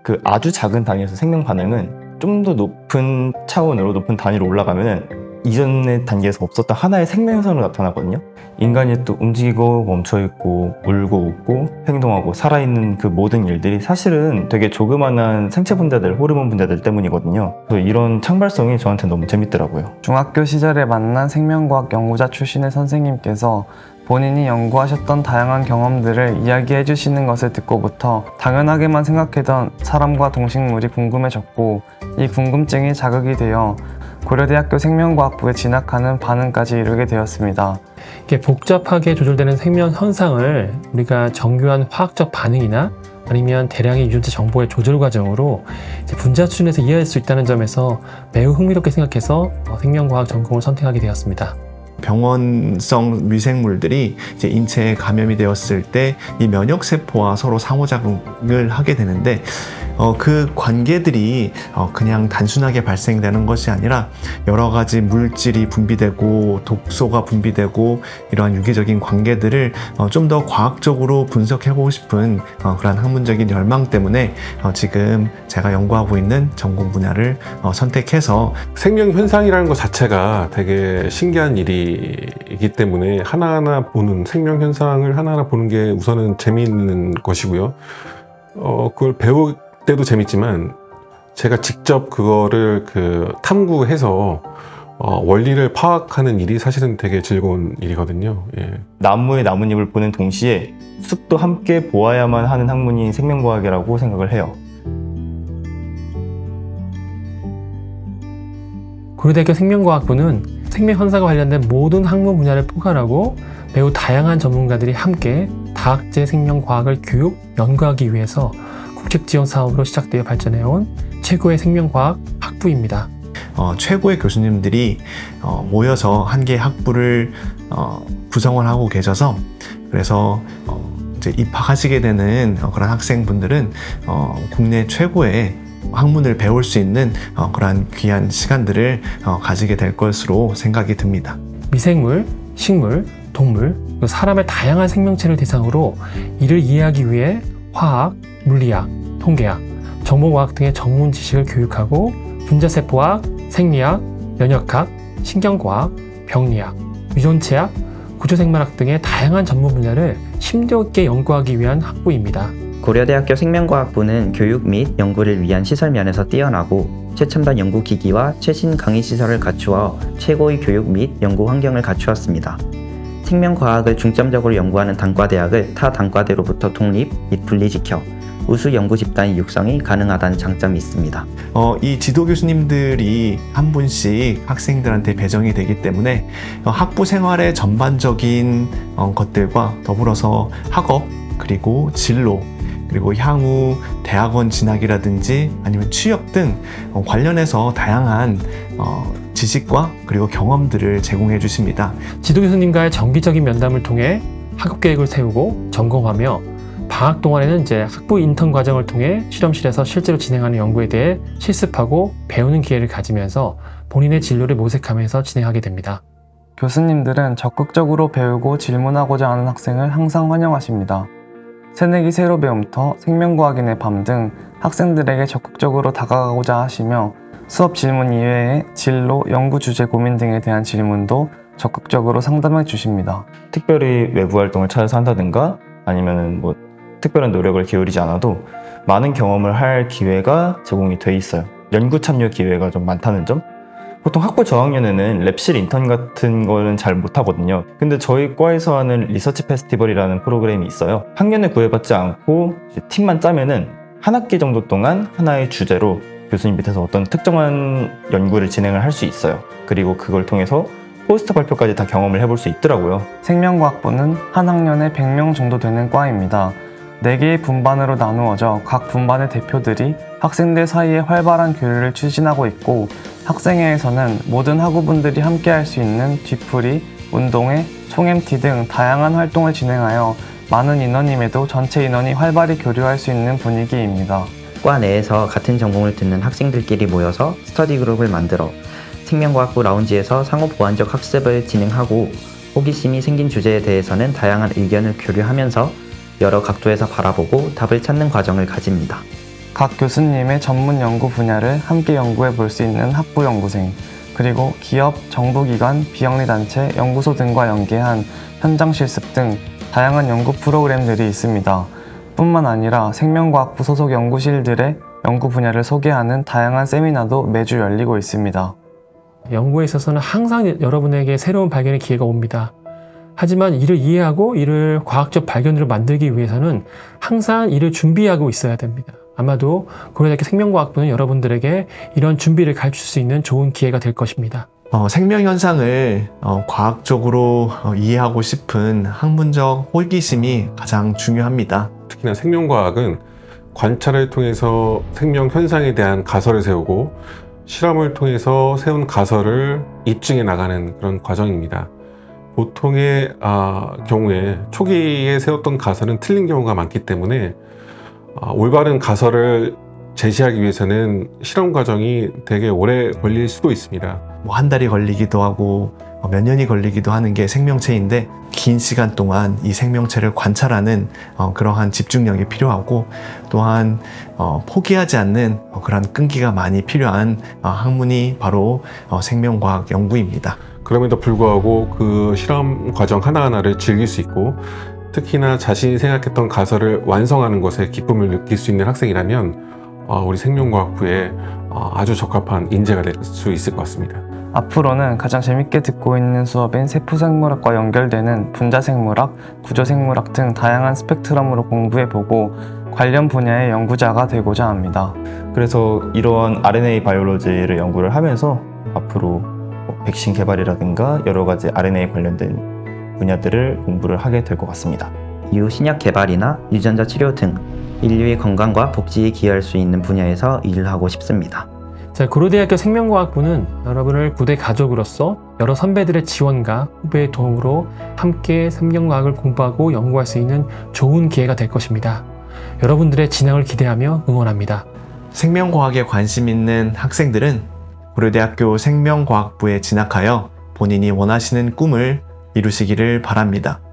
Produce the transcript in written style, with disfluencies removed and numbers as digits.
그 아주 작은 단위에서 생명 반응은 좀 더 높은 차원으로 높은 단위로 올라가면은 이전의 단계에서 없었던 하나의 생명 현상으로 나타나거든요. 인간이 또 움직이고 멈춰있고 울고 웃고 행동하고 살아있는 그 모든 일들이 사실은 되게 조그만한 생체 분자들, 호르몬 분자들 때문이거든요. 그래서 이런 창발성이 저한테 너무 재밌더라고요. 중학교 시절에 만난 생명과학 연구자 출신의 선생님께서 본인이 연구하셨던 다양한 경험들을 이야기해 주시는 것을 듣고부터 당연하게만 생각했던 사람과 동식물이 궁금해졌고, 이 궁금증이 자극이 되어 고려대학교 생명과학부에 진학하는 반응까지 이르게 되었습니다. 이게 복잡하게 조절되는 생명 현상을 우리가 정교한 화학적 반응이나 아니면 대량의 유전자 정보의 조절 과정으로 분자 수준에서 이해할 수 있다는 점에서 매우 흥미롭게 생각해서 생명과학 전공을 선택하게 되었습니다. 병원성 미생물들이 이제 인체에 감염이 되었을 때 이 면역세포와 서로 상호작용을 하게 되는데, 그 관계들이 그냥 단순하게 발생되는 것이 아니라 여러 가지 물질이 분비되고 독소가 분비되고 이러한 유기적인 관계들을 좀 더 과학적으로 분석해보고 싶은 그런 학문적인 열망 때문에 지금 제가 연구하고 있는 전공 분야를 선택해서, 생명 현상이라는 것 자체가 되게 신기한 일이기 때문에 하나하나 보는, 생명 현상을 하나하나 보는 게 우선은 재미있는 것이고요. 그걸 배울 때도 재밌지만 제가 직접 그거를 탐구해서 원리를 파악하는 일이 사실은 되게 즐거운 일이거든요. 예. 나무의 나뭇잎을 보는 동시에 숲도 함께 보아야만 하는 학문이 생명과학이라고 생각을 해요. 고려대학교 생명과학부는 생명현상과 관련된 모든 학문 분야를 포괄하고 매우 다양한 전문가들이 함께 다학제 생명과학을 교육, 연구하기 위해서 국책지원 사업으로 시작되어 발전해온 최고의 생명과학 학부입니다. 최고의 교수님들이 모여서 한 개의 학부를 구성을 하고 계셔서, 그래서 이제 입학하시게 되는 그런 학생분들은 국내 최고의 학문을 배울 수 있는 그러한 귀한 시간들을 가지게 될 것으로 생각이 듭니다. 미생물, 식물, 동물, 사람의 다양한 생명체를 대상으로 이를 이해하기 위해 화학, 물리학, 통계학, 정보과학 등의 전문 지식을 교육하고 분자세포학, 생리학, 면역학, 신경과학, 병리학, 유전체학, 구조생물학 등의 다양한 전문 분야를 심도 있게 연구하기 위한 학부입니다. 고려대학교 생명과학부는 교육 및 연구를 위한 시설 면에서 뛰어나고 최첨단 연구기기와 최신 강의시설을 갖추어 최고의 교육 및 연구 환경을 갖추었습니다. 생명과학을 중점적으로 연구하는 단과대학을 타 단과대로부터 독립 및 분리지켜 우수 연구 집단의 육성이 가능하다는 장점이 있습니다. 이 지도 교수님들이 한 분씩 학생들한테 배정이 되기 때문에 학부 생활의 전반적인 것들과 더불어서 학업, 그리고 진로, 그리고 향후 대학원 진학이라든지 아니면 취업 등 관련해서 다양한 지식과 그리고 경험들을 제공해 주십니다. 지도 교수님과의 정기적인 면담을 통해 학업 계획을 세우고 점검하며 방학 동안에는 이제 학부 인턴 과정을 통해 실험실에서 실제로 진행하는 연구에 대해 실습하고 배우는 기회를 가지면서 본인의 진로를 모색하면서 진행하게 됩니다. 교수님들은 적극적으로 배우고 질문하고자 하는 학생을 항상 환영하십니다. 새내기 새로 배움터, 생명과학인의 밤 등 학생들에게 적극적으로 다가가고자 하시며 수업 질문 이외에 진로, 연구 주제 고민 등에 대한 질문도 적극적으로 상담해 주십니다. 특별히 외부 활동을 찾아서 한다든가 아니면 특별한 노력을 기울이지 않아도 많은 경험을 할 기회가 제공이 돼 있어요. 연구 참여 기회가 좀 많다는 점? 보통 학부 저학년에는 랩실 인턴 같은 거는 잘 못하거든요. 근데 저희 과에서 하는 리서치 페스티벌이라는 프로그램이 있어요. 학년에 구애받지 않고 팀만 짜면은 한 학기 정도 동안 하나의 주제로 교수님 밑에서 어떤 특정한 연구를 진행을 할 수 있어요. 그리고 그걸 통해서 포스터 발표까지 다 경험을 해볼 수 있더라고요. 생명과학부는 한 학년에 100명 정도 되는 과입니다. 4개의 분반으로 나누어져 각 분반의 대표들이 학생들 사이에 활발한 교류를 추진하고 있고, 학생회에서는 모든 학우분들이 함께 할 수 있는 뒤풀이, 운동회, 총-MT 등 다양한 활동을 진행하여 많은 인원임에도 전체 인원이 활발히 교류할 수 있는 분위기입니다. 과 내에서 같은 전공을 듣는 학생들끼리 모여서 스터디 그룹을 만들어 생명과학부 라운지에서 상호 보완적 학습을 진행하고, 호기심이 생긴 주제에 대해서는 다양한 의견을 교류하면서 여러 각도에서 바라보고 답을 찾는 과정을 가집니다. 각 교수님의 전문 연구 분야를 함께 연구해 볼 수 있는 학부 연구생, 그리고 기업, 정부기관, 비영리단체, 연구소 등과 연계한 현장 실습 등 다양한 연구 프로그램들이 있습니다. 뿐만 아니라 생명과학부 소속 연구실들의 연구 분야를 소개하는 다양한 세미나도 매주 열리고 있습니다. 연구에 있어서는 항상 여러분에게 새로운 발견의 기회가 옵니다. 하지만 이를 이해하고 이를 과학적 발견으로 만들기 위해서는 항상 이를 준비하고 있어야 됩니다. 아마도 고려대학교 생명과학부는 여러분들에게 이런 준비를 가르칠 수 있는 좋은 기회가 될 것입니다. 생명 현상을 과학적으로 이해하고 싶은 학문적 호기심이 가장 중요합니다. 특히나 생명과학은 관찰을 통해서 생명 현상에 대한 가설을 세우고 실험을 통해서 세운 가설을 입증해 나가는 그런 과정입니다. 보통의 경우에 초기에 세웠던 가설은 틀린 경우가 많기 때문에 올바른 가설을 제시하기 위해서는 실험 과정이 되게 오래 걸릴 수도 있습니다. 뭐 한 달이 걸리기도 하고 몇 년이 걸리기도 하는 게 생명체인데, 긴 시간 동안 이 생명체를 관찰하는 그러한 집중력이 필요하고, 또한 포기하지 않는 그런 끈기가 많이 필요한 학문이 바로 생명과학 연구입니다. 그럼에도 불구하고 그 실험 과정 하나하나를 즐길 수 있고, 특히나 자신이 생각했던 가설을 완성하는 것에 기쁨을 느낄 수 있는 학생이라면 우리 생명과학부에 아주 적합한 인재가 될 수 있을 것 같습니다. 앞으로는 가장 재밌게 듣고 있는 수업인 세포생물학과 연결되는 분자생물학, 구조생물학 등 다양한 스펙트럼으로 공부해보고 관련 분야의 연구자가 되고자 합니다. 그래서 이러한 RNA 바이올로지를 연구를 하면서 앞으로 백신 개발이라든가 여러 가지 RNA 관련된 분야들을 공부를 하게 될 것 같습니다. 이후 신약 개발이나 유전자 치료 등 인류의 건강과 복지에 기여할 수 있는 분야에서 일을 하고 싶습니다. 자, 고려대학교 생명과학부는 여러분을 부대 가족으로서 여러 선배들의 지원과 후배의 도움으로 함께 생명과학을 공부하고 연구할 수 있는 좋은 기회가 될 것입니다. 여러분들의 진학을 기대하며 응원합니다. 생명과학에 관심 있는 학생들은 고려대학교 생명과학부에 진학하여 본인이 원하시는 꿈을 이루시기를 바랍니다.